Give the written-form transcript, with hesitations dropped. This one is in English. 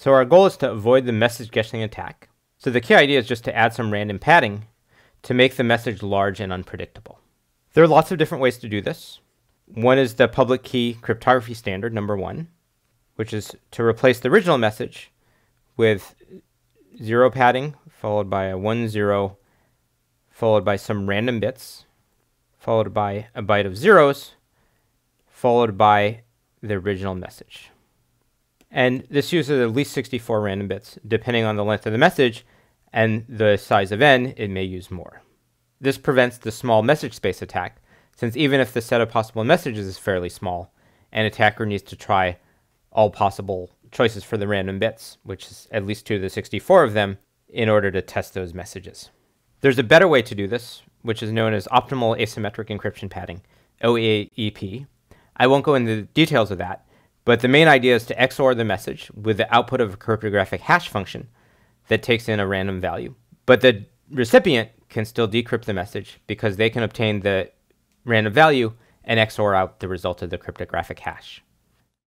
So our goal is to avoid the message guessing attack. So the key idea is just to add some random padding to make the message large and unpredictable. There are lots of different ways to do this. One is the public key cryptography standard, number 1, which is to replace the original message with 0 padding, followed by a 1, 0, followed by some random bits, followed by a byte of zeros, followed by the original message. And this uses at least 64 random bits. Depending on the length of the message and the size of n, it may use more. This prevents the small message space attack, since even if the set of possible messages is fairly small, an attacker needs to try all possible choices for the random bits, which is at least 2 to the 64 of them, in order to test those messages. There's a better way to do this, which is known as optimal asymmetric encryption padding, OAEP. I won't go into the details of that, but the main idea is to XOR the message with the output of a cryptographic hash function that takes in a random value. But the recipient can still decrypt the message because they can obtain the random value and XOR out the result of the cryptographic hash.